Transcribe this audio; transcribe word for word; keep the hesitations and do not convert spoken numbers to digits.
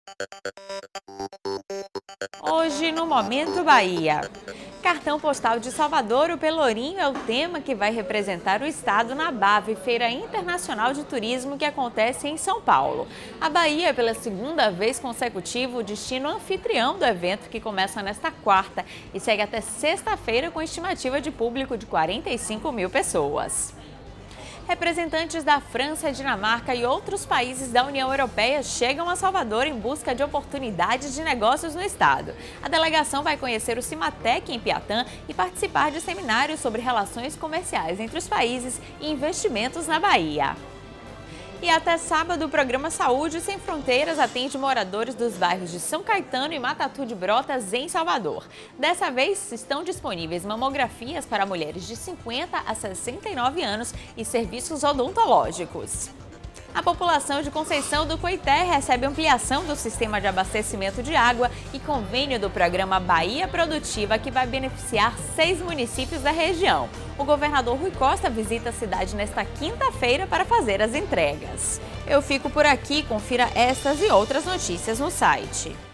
Hoje no Momento Bahia. Cartão postal de Salvador, o Pelourinho é o tema que vai representar o estado na BAV, Feira Internacional de Turismo, que acontece em São Paulo. A Bahia é pela segunda vez consecutiva o destino anfitrião do evento, que começa nesta quarta e segue até sexta-feira com estimativa de público de quarenta e cinco mil pessoas. Representantes da França, Dinamarca e outros países da União Europeia chegam a Salvador em busca de oportunidades de negócios no estado. A delegação vai conhecer o Cimatec em Piatã e participar de seminários sobre relações comerciais entre os países e investimentos na Bahia. E até sábado, o programa Saúde Sem Fronteiras atende moradores dos bairros de São Caetano e Matatu de Brotas, em Salvador. Dessa vez, estão disponíveis mamografias para mulheres de cinquenta a sessenta e nove anos e serviços odontológicos. A população de Conceição do Coité recebe ampliação do sistema de abastecimento de água e convênio do programa Bahia Produtiva, que vai beneficiar seis municípios da região. O governador Rui Costa visita a cidade nesta quinta-feira para fazer as entregas. Eu fico por aqui, confira estas e outras notícias no site.